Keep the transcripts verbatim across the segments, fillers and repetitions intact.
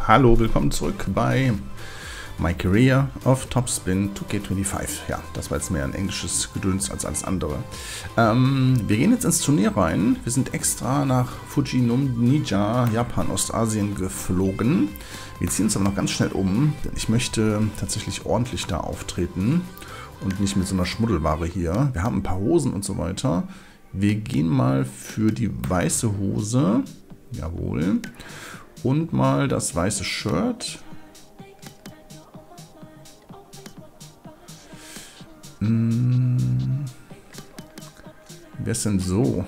Hallo, willkommen zurück bei My Career of Topspin two K fünfundzwanzig. Ja, das war jetzt mehr ein englisches Gedöns als alles andere. Ähm, wir gehen jetzt ins Turnier rein. Wir sind extra nach Fujinomija, Japan, Ostasien geflogen. Wir ziehen uns aber noch ganz schnell um, denn ich möchte tatsächlich ordentlich da auftreten und nicht mit so einer Schmuddelware hier. Wir haben ein paar Hosen und so weiter. Wir gehen mal für die weiße Hose. Jawohl. Und mal das weiße Shirt. Hm. Wer ist denn so?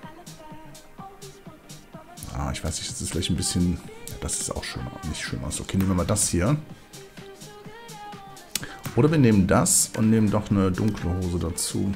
Ah, ich weiß nicht, das ist vielleicht ein bisschen... Ja, das ist auch schön, nicht schön aus. Okay, nehmen wir mal das hier. Oder wir nehmen das und nehmen doch eine dunkle Hose dazu.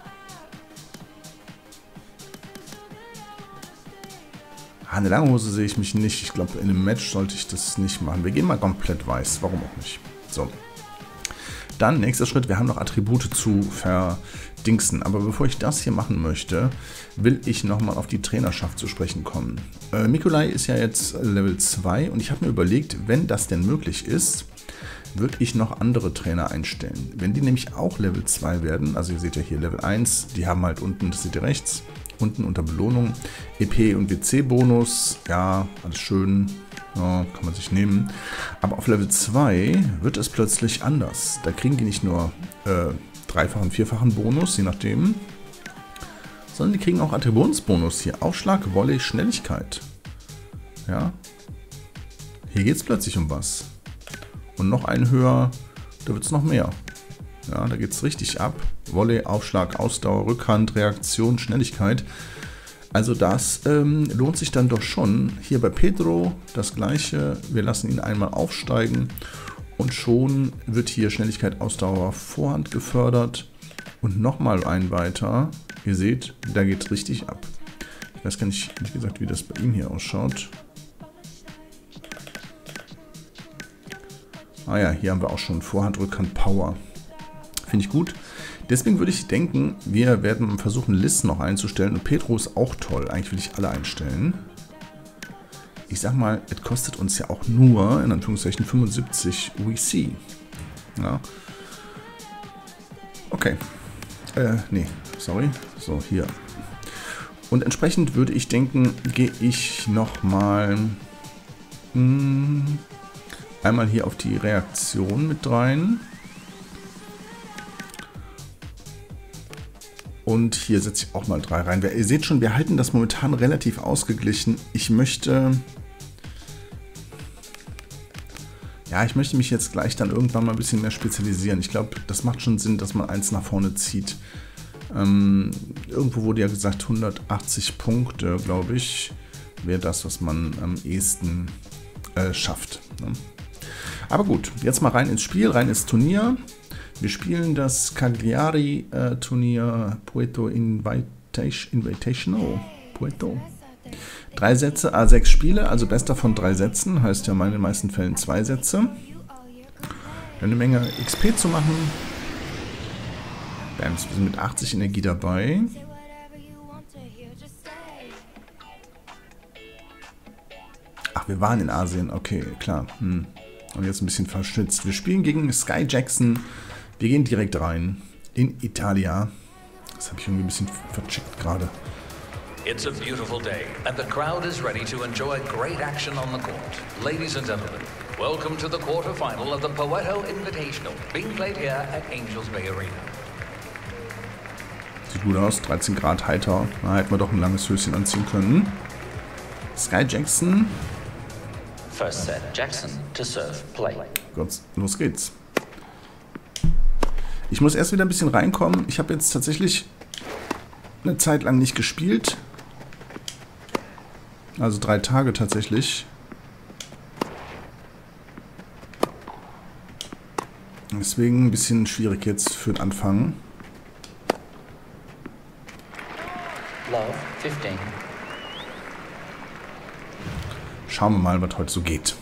Ah, eine lange Hose sehe ich mich nicht. Ich glaube, in einem Match sollte ich das nicht machen. Wir gehen mal komplett weiß. Warum auch nicht? So. Dann, nächster Schritt. Wir haben noch Attribute zu verdingsen. Aber bevor ich das hier machen möchte, will ich nochmal auf die Trainerschaft zu sprechen kommen. Äh, Mikolai ist ja jetzt Level zwei und ich habe mir überlegt, wenn das denn möglich ist, würde ich noch andere Trainer einstellen. Wenn die nämlich auch Level zwei werden, also ihr seht ja hier Level eins, die haben halt unten, das seht ihr rechts, unten unter Belohnung, E P und W C-Bonus, ja, alles schön, ja, kann man sich nehmen. Aber auf Level zwei wird es plötzlich anders. Da kriegen die nicht nur äh, dreifachen, vierfachen Bonus, je nachdem, sondern die kriegen auch Attributionsbonus hier. Aufschlag, Volley, Schnelligkeit. Ja, hier geht es plötzlich um was. Und noch einen höher, da wird es noch mehr. Ja, da geht es richtig ab. Volley, Aufschlag, Ausdauer, Rückhand, Reaktion, Schnelligkeit. Also das ähm, lohnt sich dann doch schon. Hier bei Pedro das gleiche. Wir lassen ihn einmal aufsteigen und schon wird hier Schnelligkeit, Ausdauer, Vorhand gefördert. Und nochmal ein weiter. Ihr seht, da geht es richtig ab. Ich weiß gar nicht, wie gesagt, wie das bei ihm hier ausschaut. Ah ja, hier haben wir auch schon Vorhand, Rückhand, Power. Finde ich gut. Deswegen würde ich denken, wir werden versuchen, Liz noch einzustellen. Und Pedro ist auch toll. Eigentlich will ich alle einstellen. Ich sag mal, es kostet uns ja auch nur, in Anführungszeichen, fünfundsiebzig W C. Ja. Okay. Äh, nee, sorry. So, hier. Und entsprechend würde ich denken, gehe ich nochmal einmal hier auf die Reaktion mit rein. Und hier setze ich auch mal drei rein. Ihr seht schon, wir halten das momentan relativ ausgeglichen. Ich möchte... Ja, ich möchte mich jetzt gleich dann irgendwann mal ein bisschen mehr spezialisieren. Ich glaube, das macht schon Sinn, dass man eins nach vorne zieht. Ähm, irgendwo wurde ja gesagt, hundertachtzig Punkte, glaube ich, wäre das, was man am ehesten äh, schafft. Ne? Aber gut, jetzt mal rein ins Spiel, rein ins Turnier. Wir spielen das Cagliari-Turnier äh, Puerto Invitation, Invitational. Puerto. Drei Sätze, A sechs Spiele, also bester von drei Sätzen. Heißt ja in den meisten Fällen zwei Sätze. Eine Menge X P zu machen. Wir sind mit achtzig Energie dabei. Ach, wir waren in Asien. Okay, klar. Hm. Und jetzt ein bisschen verschnitzt. Wir spielen gegen Sky Jackson. Wir gehen direkt rein in Italia. Das habe ich irgendwie ein bisschen vercheckt gerade. It's a beautiful day and the crowd is ready to enjoy great action on the court. Ladies and gentlemen, welcome to the quarterfinal of the Puerto Invitational, being played here at Angels Bay Arena. Sieht gut aus, dreizehn Grad heiter. Da hätten wir doch ein langes Höschen anziehen können. Sky Jackson. First set, Jackson to serve, play. Gott, los geht's. Ich muss erst wieder ein bisschen reinkommen. Ich habe jetzt tatsächlich eine Zeit lang nicht gespielt. Also drei Tage tatsächlich. Deswegen ein bisschen schwierig jetzt für den Anfang. Love, fifteen. Schauen wir mal, was heute so geht.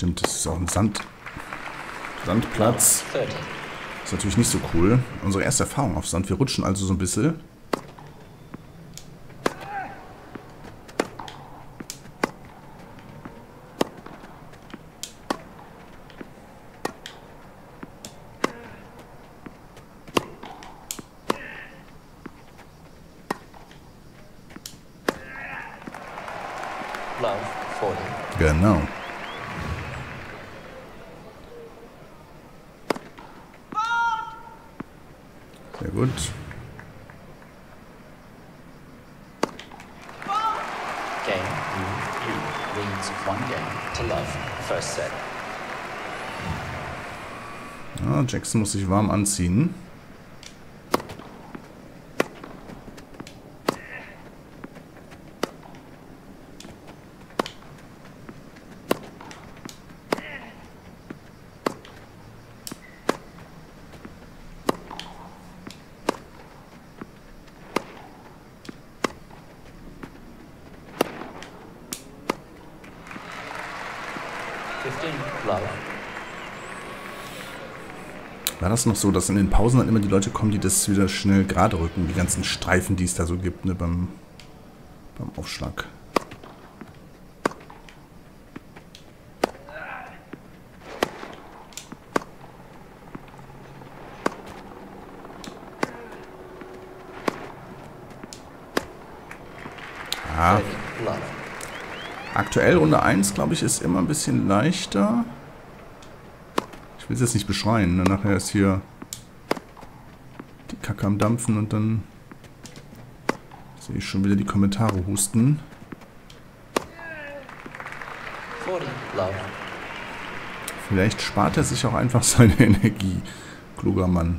Stimmt, das ist auch ein Sand, Sandplatz. Ist natürlich nicht so cool. Unsere erste Erfahrung auf Sand. Wir rutschen also so ein bisschen. Love, forty. Genau. Sehr gut. Game, you, you. Leads one game to love. First set. Ja, Jackson muss sich warm anziehen. fifteen, love. War das noch so, dass in den Pausen dann immer die Leute kommen, die das wieder schnell gerade rücken, die ganzen Streifen, die es da so gibt, ne, beim, beim Aufschlag. Ah. thirty, love. Aktuell Runde eins, glaube ich, ist immer ein bisschen leichter. Ich will es jetzt nicht beschreien, ne? Nachher ist hier die Kacke am Dampfen und dann sehe ich schon wieder die Kommentare husten. forty, love. Vielleicht spart er sich auch einfach seine Energie. Kluger Mann.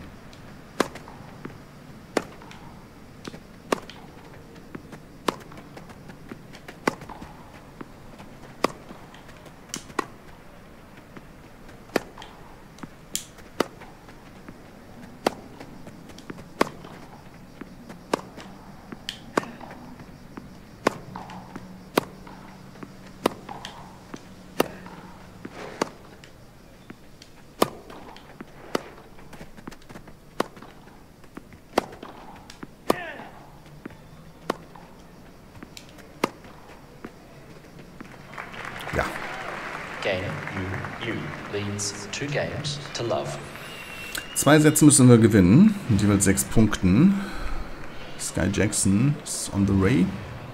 Ja. Game, you, you. Leads two games to love. Zwei Sätze müssen wir gewinnen. Mit jeweils sechs Punkten. Sky Jackson ist on the way.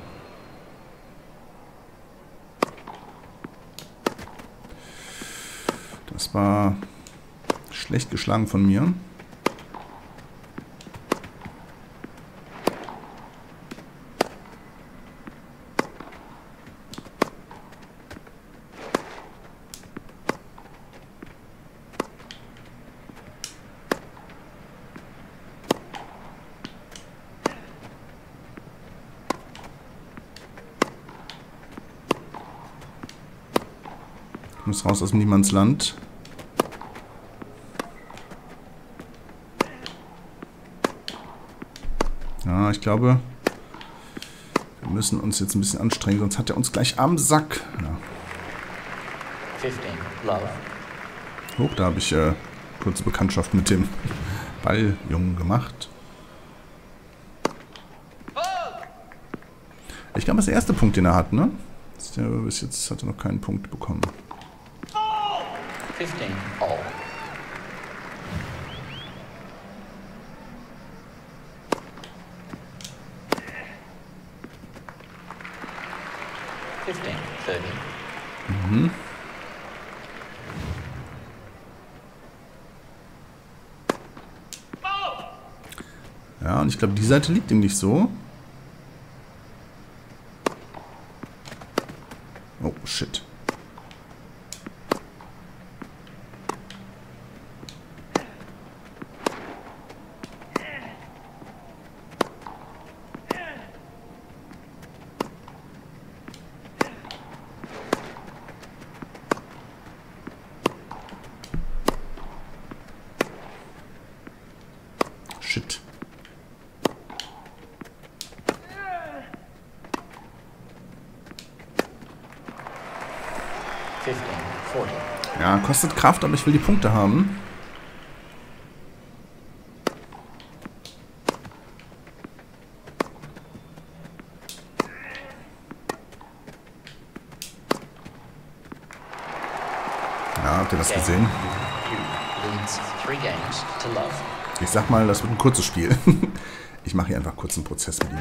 Das war schlecht geschlagen von mir. Ich muss raus aus dem Niemandsland. Ja, ich glaube, wir müssen uns jetzt ein bisschen anstrengen, sonst hat er uns gleich am Sack. Ja. fifteen, love. Hoch, da habe ich äh, kurze Bekanntschaft mit dem Balljungen gemacht. Ich glaube, das ist der erste Punkt, den er hat, ne? Der, bis jetzt hat er noch keinen Punkt bekommen. fifteen, all. fifteen, thirty. Mhm. Ja, und ich glaube, die Seite liegt ihm nicht so. Oh, shit. Shit. fifteen, forty. Ja, kostet Kraft, aber ich will die Punkte haben. Ja, habt ihr das gesehen? Leads three games to love. Ich sag mal, das wird ein kurzes Spiel. Ich mache hier einfach kurz einen Prozess mit ihm.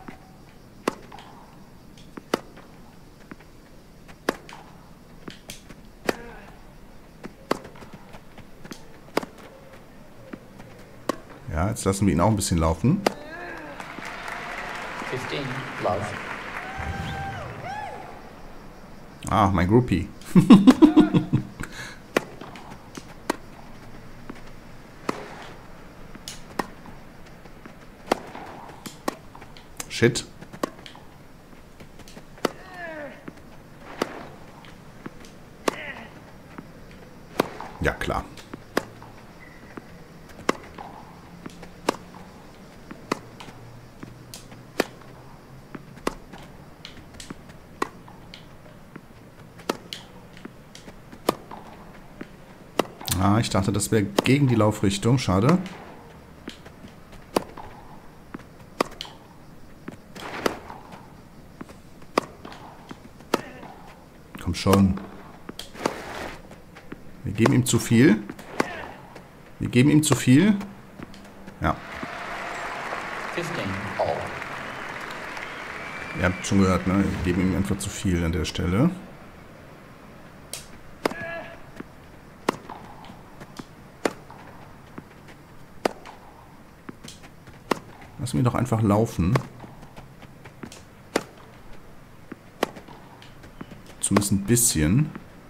Ja, jetzt lassen wir ihn auch ein bisschen laufen. fifteen, love. Ah, mein Groupie. Shit. Ja, klar. Ah, ich dachte, das wäre gegen die Laufrichtung. Schade. Komm schon. Wir geben ihm zu viel. Wir geben ihm zu viel. Ja. fifteen, all. Ihr habt schon gehört, ne? Wir geben ihm einfach zu viel an der Stelle. Lassen wir doch einfach laufen. Zumindest ein bisschen.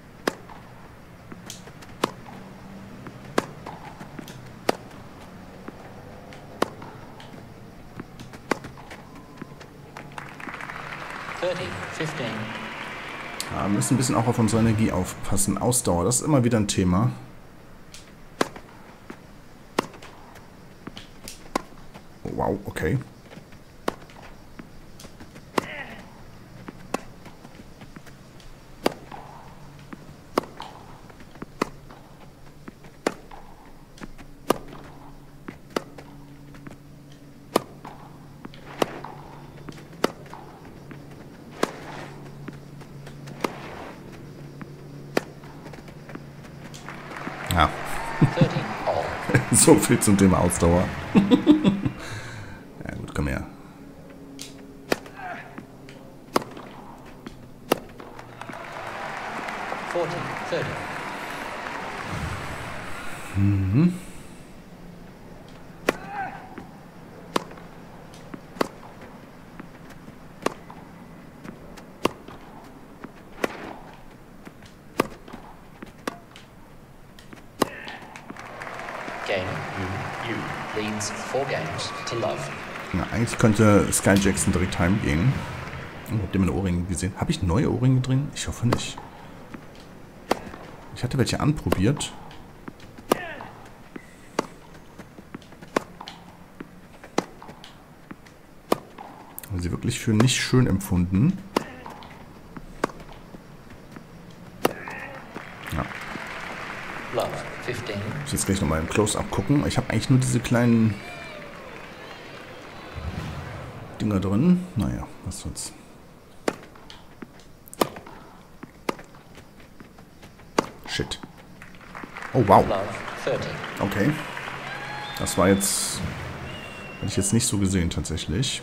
thirty, fifteen. Ja, wir müssen ein bisschen auch auf unsere Energie aufpassen. Ausdauer, das ist immer wieder ein Thema. Oh, wow, okay. Ja. thirteen, all. So viel zum Thema Ausdauer. Ja gut, komm her. forty, thirty. Mhm. Game, you, you. Leads four games to love. Ja, eigentlich könnte Sky Jackson direkt heimgehen. Oh, habt ihr meine Ohrringe gesehen? Habe ich neue Ohrringe drin? Ich hoffe nicht. Ich hatte welche anprobiert. Haben sie wirklich für nicht schön empfunden. Ja. Love, fifteen. Ich muss jetzt gleich nochmal im Close-Up gucken. Ich habe eigentlich nur diese kleinen Dinger drin. Naja, was soll's. Shit. Oh, wow. Love, thirty. Okay. Das war jetzt... Hätte ich jetzt nicht so gesehen, tatsächlich.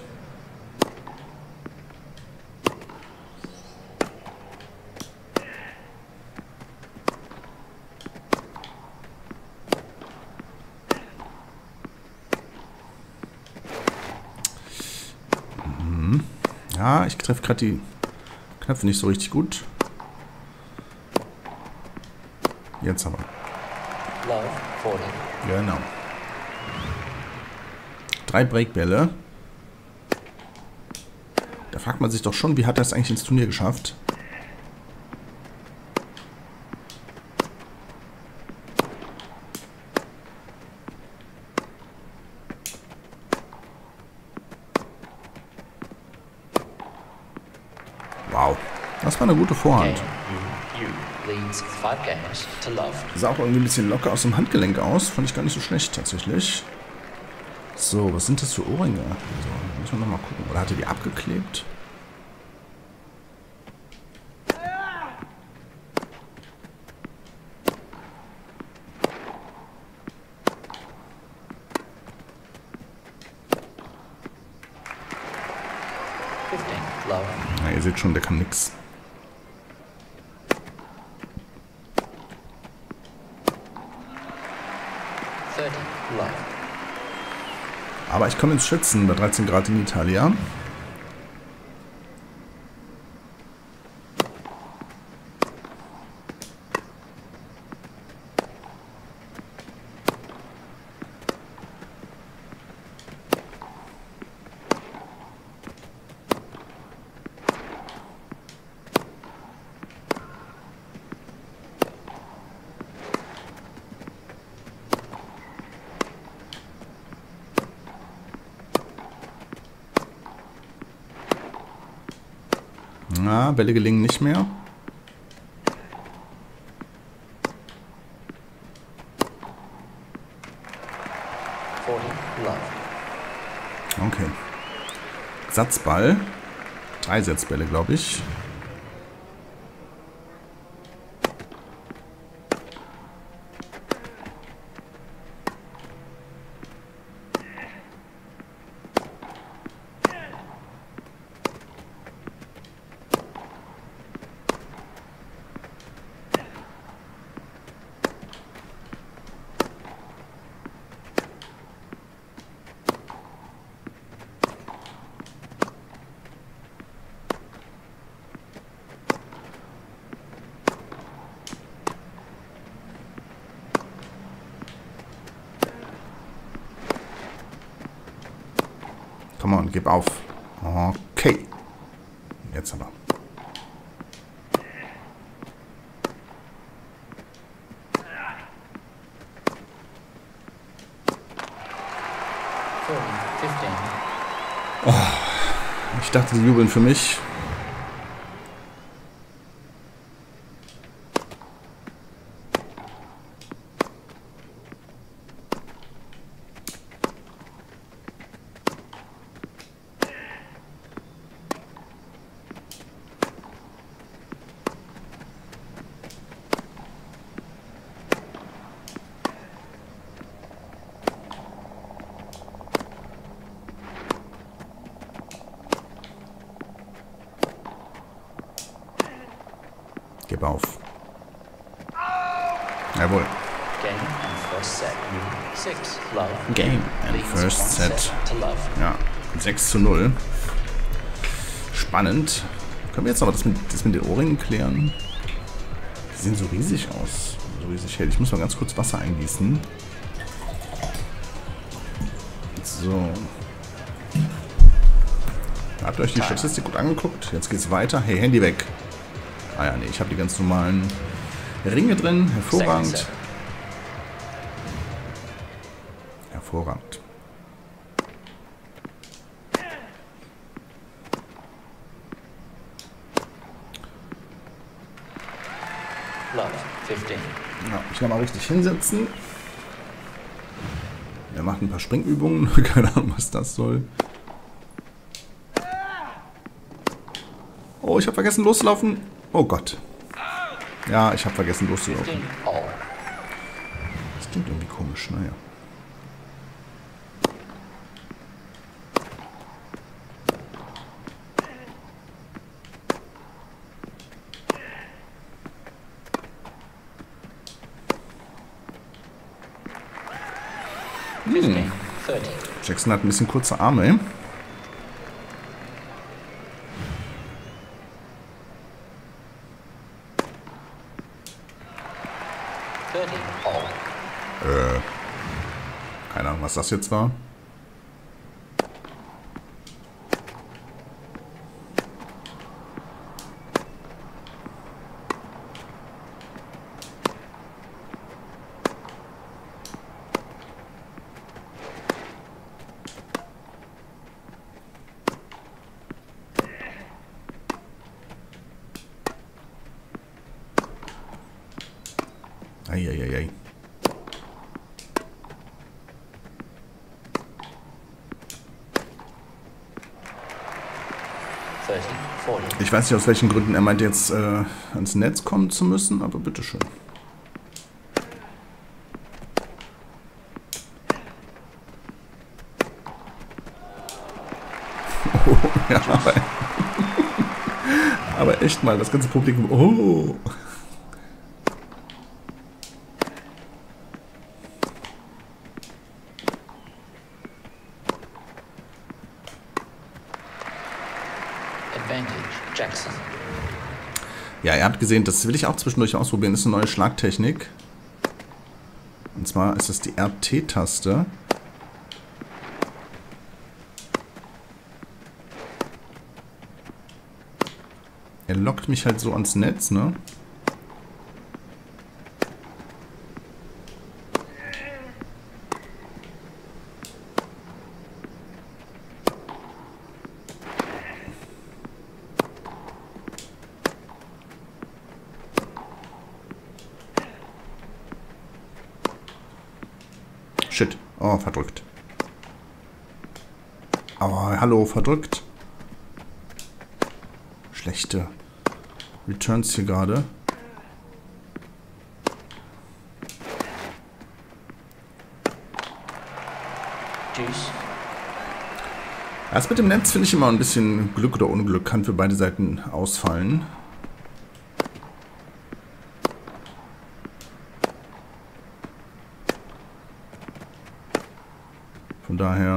Mhm. Ja, ich treffe gerade die Knöpfe nicht so richtig gut. Jetzt aber. Love, forty. Genau. Drei Breakbälle. Da fragt man sich doch schon, wie hat er es eigentlich ins Turnier geschafft? Wow. Das Das war eine gute Vorhand. Game, you, you leads five games to love. Sah auch irgendwie ein bisschen locker aus dem Handgelenk aus. Fand ich gar nicht so schlecht tatsächlich. So, was sind das für Ohrringe? So, müssen wir nochmal gucken. Oder hat er die abgeklebt? fifteen, love. Na, ihr seht schon, der kann nix. thirty, love. Aber ich komme ins Schwitzen bei dreizehn Grad in Italia. Na, Bälle gelingen nicht mehr. forty, love. Okay. Satzball. Drei Setzbälle, glaube ich. Come on, gib auf. Okay. Jetzt aber. forty, fifteen. Ich dachte, sie jubeln für mich. Gib auf. Jawohl. Game and first set. You, six, love. Game and Leads first one set. to love. Ja, sechs zu null. Spannend. Können wir jetzt aber das mit, das mit den Ohrringen klären? Die sehen so riesig aus. So riesig hell. Ich muss mal ganz kurz Wasser eingießen. So. Habt ihr euch die Statistik gut angeguckt? Jetzt geht's weiter. Hey, Handy weg. Ah ja, nee, ich habe die ganz normalen Ringe drin. Hervorragend. Hervorragend. Love, fifteen. Ja, ich will mal richtig hinsetzen. Er macht ein paar Springübungen. Keine Ahnung, was das soll. Oh, ich habe vergessen loszulaufen. Oh Gott. Ja, ich habe vergessen loszulaufen. fifteen, all. Das klingt irgendwie komisch, naja. fifteen, thirty. Jackson hat ein bisschen kurze Arme. thirty, all. Äh, keine Ahnung, was das jetzt war. Eieiei. Ich weiß nicht, aus welchen Gründen er meint, jetzt äh, ans Netz kommen zu müssen, aber bitteschön. Oh, ja, aber, aber echt mal, das ganze Publikum. Oh! Jackson. Ja, ihr habt gesehen, das will ich auch zwischendurch ausprobieren. Das ist eine neue Schlagtechnik. Und zwar ist das die R T-Taste. Er lockt mich halt so ans Netz, ne? Shit. Oh, verdrückt. Aber hallo, verdrückt. Schlechte Returns hier gerade. Tschüss. Das mit dem Netz finde ich immer ein bisschen Glück oder Unglück. Kann für beide Seiten ausfallen. Von daher...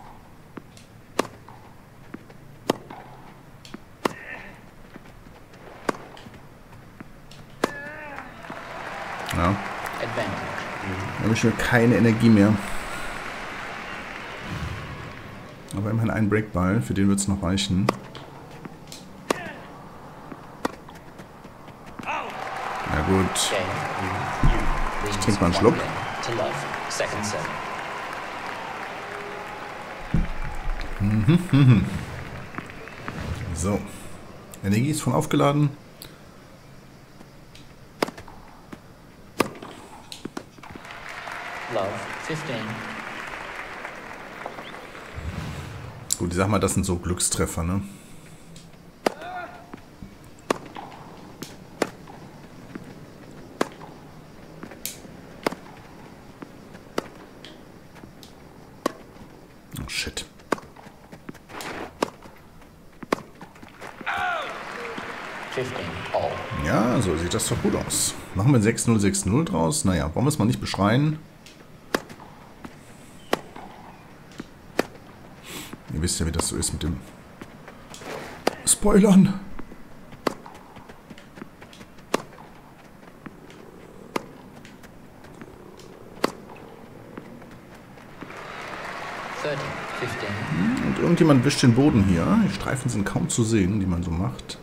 Ja. Da habe ich schon keine Energie mehr. Aber immerhin ein Breakball, für den wird es noch reichen. Na gut. Ich trinke mal einen Schluck. Mhm. So. Energie ist voll aufgeladen. Gut, ich sag mal, das sind so Glückstreffer, ne? Oh, shit. Ja, so sieht das doch gut aus. Machen wir sechs null, sechs null draus. Naja, wollen wir es mal nicht beschreien. Ihr wisst ja, wie das so ist mit dem Spoilern. Und irgendjemand wischt den Boden hier. Die Streifen sind kaum zu sehen, die man so macht.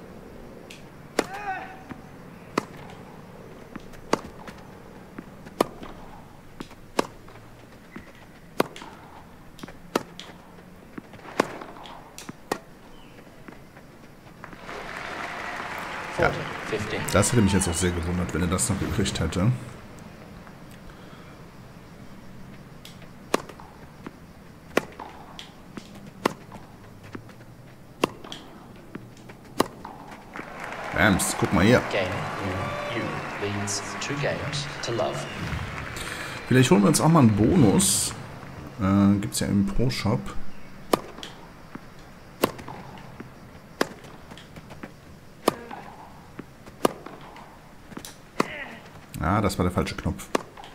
Ja, das hätte mich jetzt auch sehr gewundert, wenn er das noch gekriegt hätte. Bams, guck mal hier. Vielleicht holen wir uns auch mal einen Bonus. Äh, gibt's ja im Pro-Shop. Ah, das war der falsche Knopf.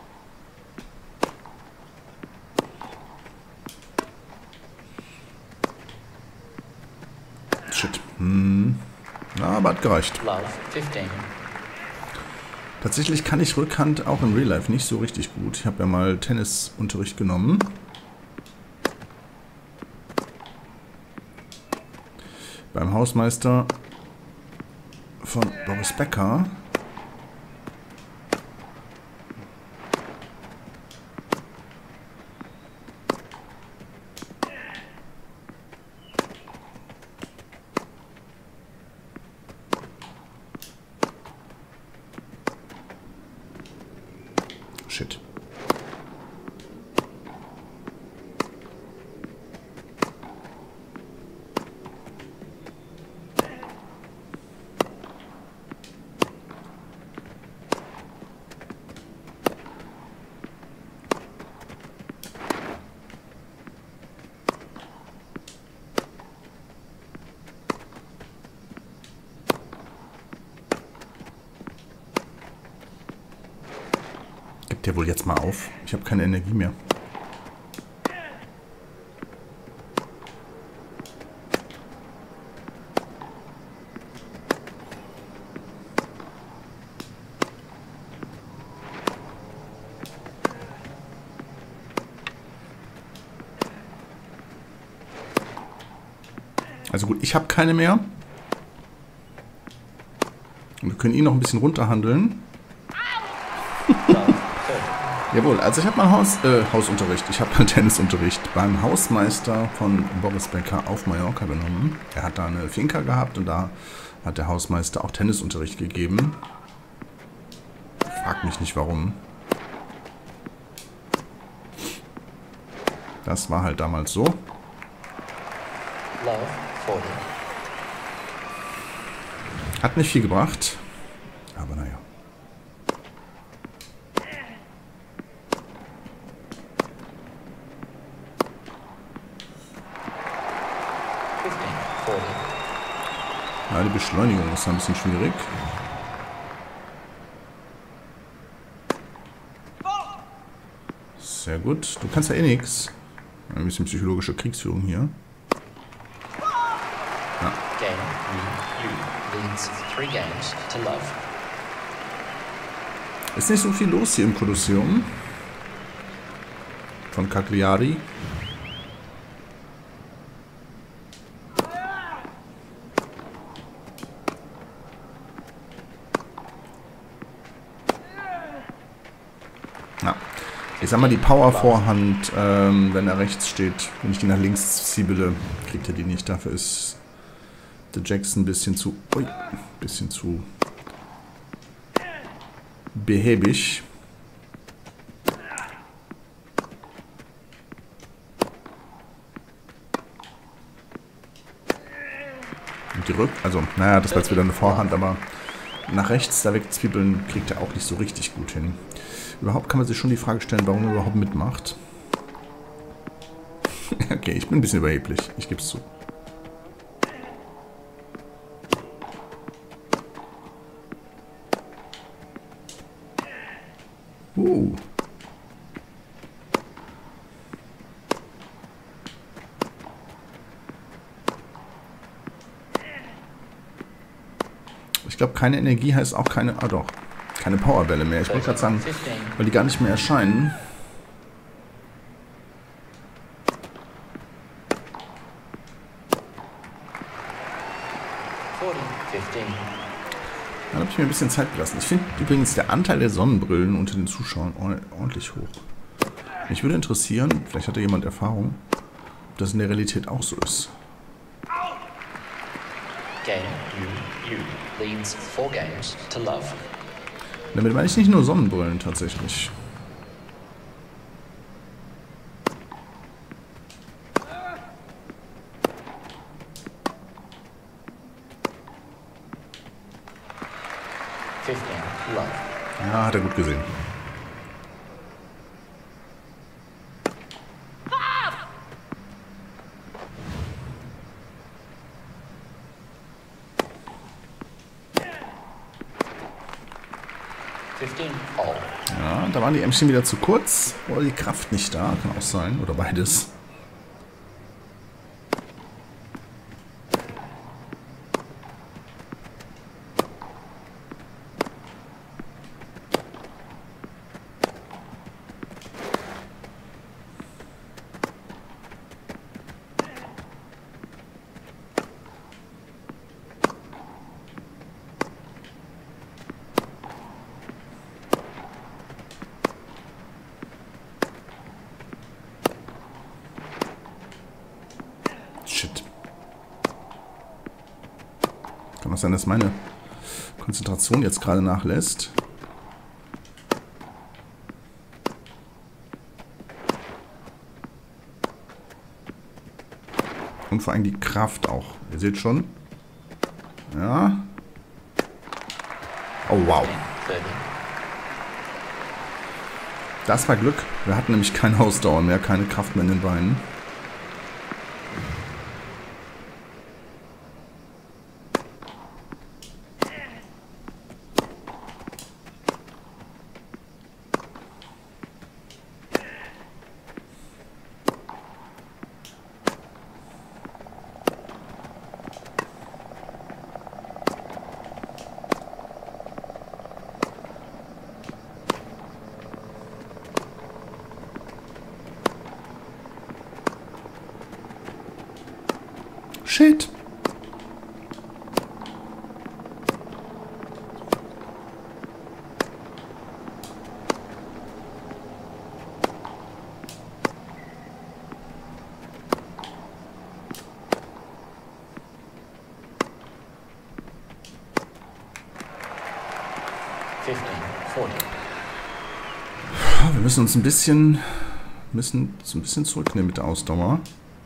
Shit. Hm. Ja, aber hat gereicht. Tatsächlich kann ich Rückhand auch in Real Life nicht so richtig gut. Ich habe ja mal Tennisunterricht genommen. Beim Hausmeister von Boris Becker. Shit. Gibt der wohl jetzt mal auf? Ich habe keine Energie mehr. Also gut, ich habe keine mehr. Und wir können ihn noch ein bisschen runterhandeln. Jawohl, also ich habe mal Haus, äh, Hausunterricht, ich habe mal Tennisunterricht beim Hausmeister von Boris Becker auf Mallorca genommen. Er hat da eine Finca gehabt und da hat der Hausmeister auch Tennisunterricht gegeben. Frag mich nicht warum. Das war halt damals so. Hat nicht viel gebracht, aber naja. Ja, die Beschleunigung ist ein bisschen schwierig. Sehr gut. Du kannst ja eh nichts. Ein bisschen psychologische Kriegsführung hier. Ja. Ist nicht so viel los hier im Kolosseum. Von Cagliari. Ich sag mal, die Power-Vorhand, ähm, wenn er rechts steht, wenn ich die nach links ziebele, kriegt er die nicht. Dafür ist der Jackson ein bisschen zu, ui, bisschen zu behäbig. Und die Rück, also, naja, das war jetzt wieder eine Vorhand, aber nach rechts da wegzwiebeln kriegt er auch nicht so richtig gut hin. Überhaupt kann man sich schon die Frage stellen, warum er überhaupt mitmacht. Okay, ich bin ein bisschen überheblich. Ich gebe es zu. Uh. Ich glaube, keine Energie heißt auch keine... Ah doch. Keine Powerbälle mehr. Ich wollte gerade sagen, weil die gar nicht mehr erscheinen. Dann habe ich mir ein bisschen Zeit gelassen. Ich finde übrigens der Anteil der Sonnenbrillen unter den Zuschauern ordentlich hoch. Mich würde interessieren, vielleicht hat ja jemand Erfahrung, ob das in der Realität auch so ist. Game U U leads four games to love. Damit meine ich nicht nur Sonnenbrillen tatsächlich. Ja, hat er gut gesehen. Ja, da waren die Ämmchen wieder zu kurz. Oder die Kraft nicht da. Kann auch sein. Oder beides. Shit. Kann auch sein, dass meine Konzentration jetzt gerade nachlässt. Und vor allem die Kraft auch. Ihr seht schon. Ja. Oh, wow. Das war Glück. Wir hatten nämlich keine Ausdauer mehr, keine Kraft mehr in den Beinen. Shit. Wir müssen uns ein bisschen, müssen uns ein bisschen zurücknehmen mit der Ausdauer.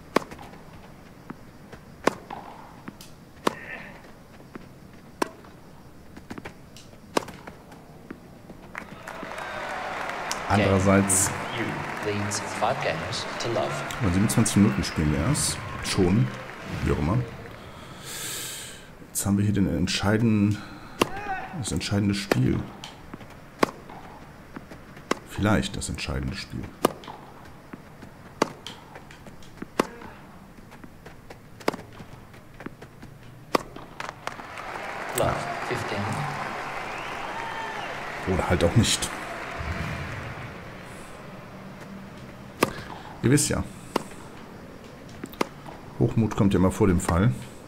Andererseits, siebenundzwanzig Minuten spielen wir erst. Schon. Wie auch immer. Jetzt haben wir hier den entscheidenden, das entscheidende Spiel. Vielleicht das entscheidende Spiel. Oder halt auch nicht. Ihr wisst ja, Hochmut kommt ja immer vor dem Fall.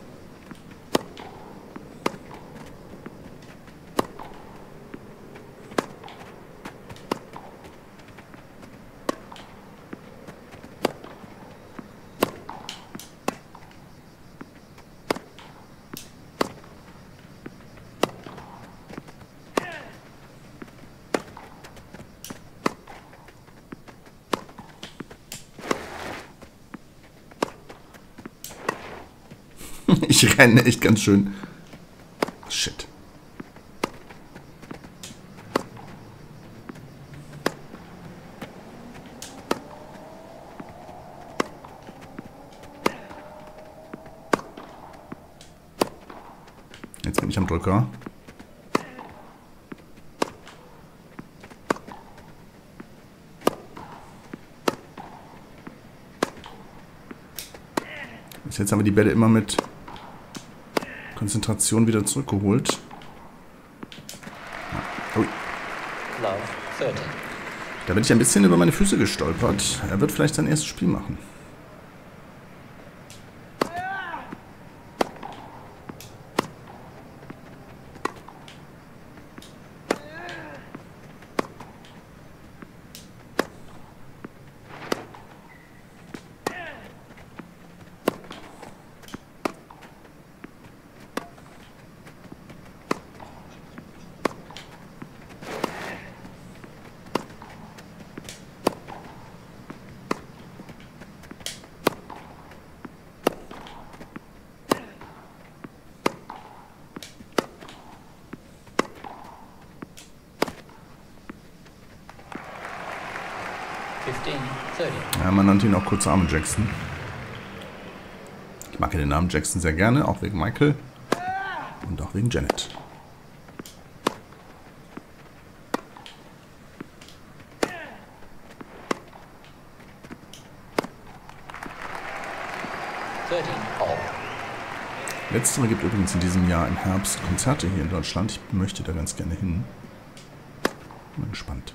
Ich renne echt ganz schön. Shit. Jetzt bin ich am Drücker. Jetzt haben wir die Bälle immer mit Konzentration wieder zurückgeholt. Oh. Da bin ich ein bisschen über meine Füße gestolpert. Er wird vielleicht sein erstes Spiel machen. Ja, man nannte ihn auch Kurzarme Jackson. Ich mag ja den Namen Jackson sehr gerne, auch wegen Michael und auch wegen Janet. Letztere gibt übrigens in diesem Jahr im Herbst Konzerte hier in Deutschland. Ich möchte da ganz gerne hin. Bin gespannt.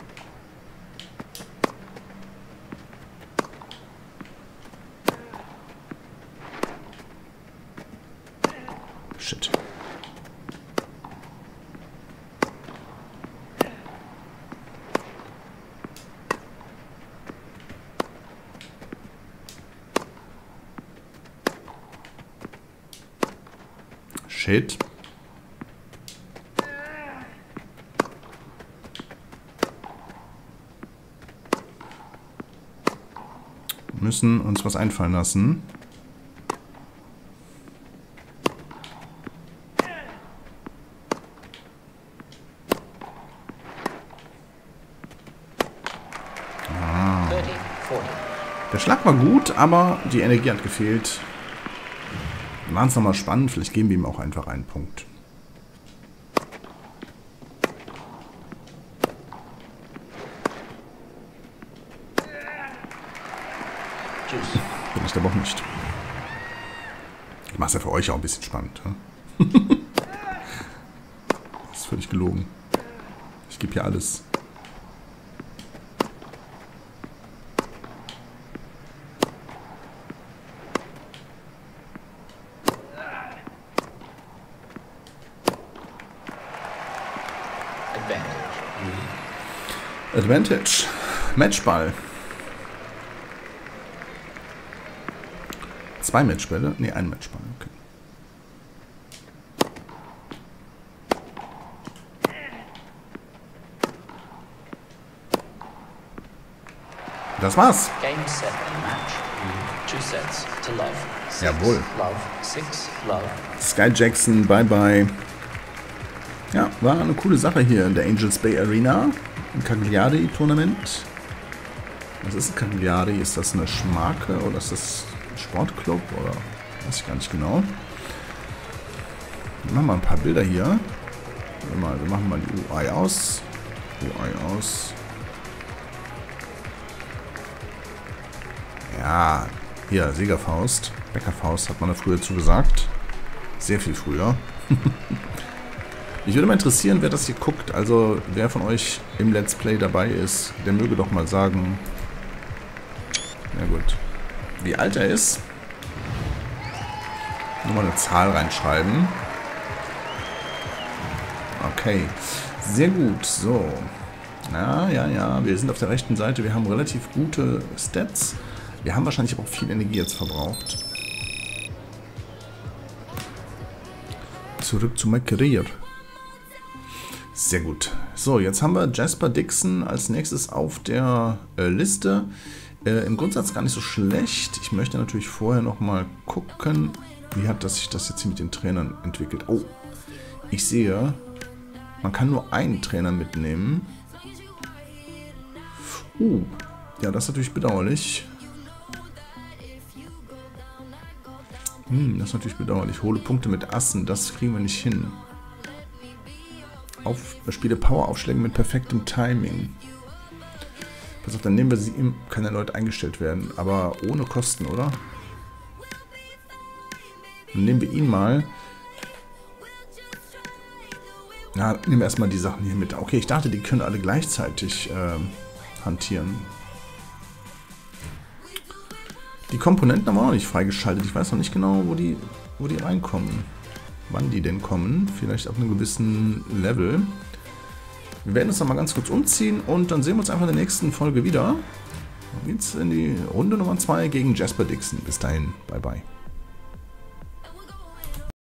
Shit. Shit. Wir müssen uns was einfallen lassen. Schlag war gut, aber die Energie hat gefehlt. Wir machen es nochmal spannend. Vielleicht geben wir ihm auch einfach einen Punkt. Tschüss. Bin ich aber auch nicht. Ich mache es ja für euch auch ein bisschen spannend. Ja? Das ist völlig gelogen. Ich gebe hier alles. Advantage. Matchball. Zwei Matchbälle? Ne, ein Matchball. Okay. Das war's. Game seven match. Two sets to love. Six, Jawohl. Love. Six, love. Sky Jackson, bye bye. Ja, war eine coole Sache hier in der Angels Bay Arena. Im Cagliari-Tournament. Was ist ein Cagliari? Ist das eine Marke oder ist das ein Sportclub? Oder weiß ich gar nicht genau. Wir machen mal ein paar Bilder hier. Wir machen mal die U I aus. U I aus. Ja, hier, Siegerfaust. Bäckerfaust hat man da früher zugesagt. Sehr viel früher. Mich würde mal interessieren, wer das hier guckt. Also, wer von euch im Let's Play dabei ist, der möge doch mal sagen, na gut, wie alt er ist. Nur mal eine Zahl reinschreiben. Okay, sehr gut. So, ja, ja, ja, wir sind auf der rechten Seite. Wir haben relativ gute Stats. Wir haben wahrscheinlich aber auch viel Energie jetzt verbraucht. Zurück zu meinem Career. Sehr gut. So, jetzt haben wir Jasper Dixon als nächstes auf der äh, Liste. Äh, Im Grundsatz gar nicht so schlecht. Ich möchte natürlich vorher nochmal gucken, wie hat das sich das jetzt hier mit den Trainern entwickelt. Oh, ich sehe, man kann nur einen Trainer mitnehmen. Uh, ja, das ist natürlich bedauerlich. Hm, das ist natürlich bedauerlich. Hole Punkte mit Assen, das kriegen wir nicht hin. Auf, spiele Power-Aufschläge mit perfektem Timing. Pass auf, dann nehmen wir sie ihm. Kann erneut eingestellt werden, aber ohne Kosten, oder? Dann nehmen wir ihn mal. Na, nehmen wir erstmal die Sachen hier mit. Okay, ich dachte, die können alle gleichzeitig äh, hantieren. Die Komponenten haben wir auch noch nicht freigeschaltet. Ich weiß noch nicht genau, wo die, wo die reinkommen. Wann die denn kommen. Vielleicht auf einem gewissen Level. Wir werden uns noch mal ganz kurz umziehen und dann sehen wir uns einfach in der nächsten Folge wieder. Dann geht's in die Runde Nummer zwei gegen Jasper Dixon. Bis dahin. Bye, bye.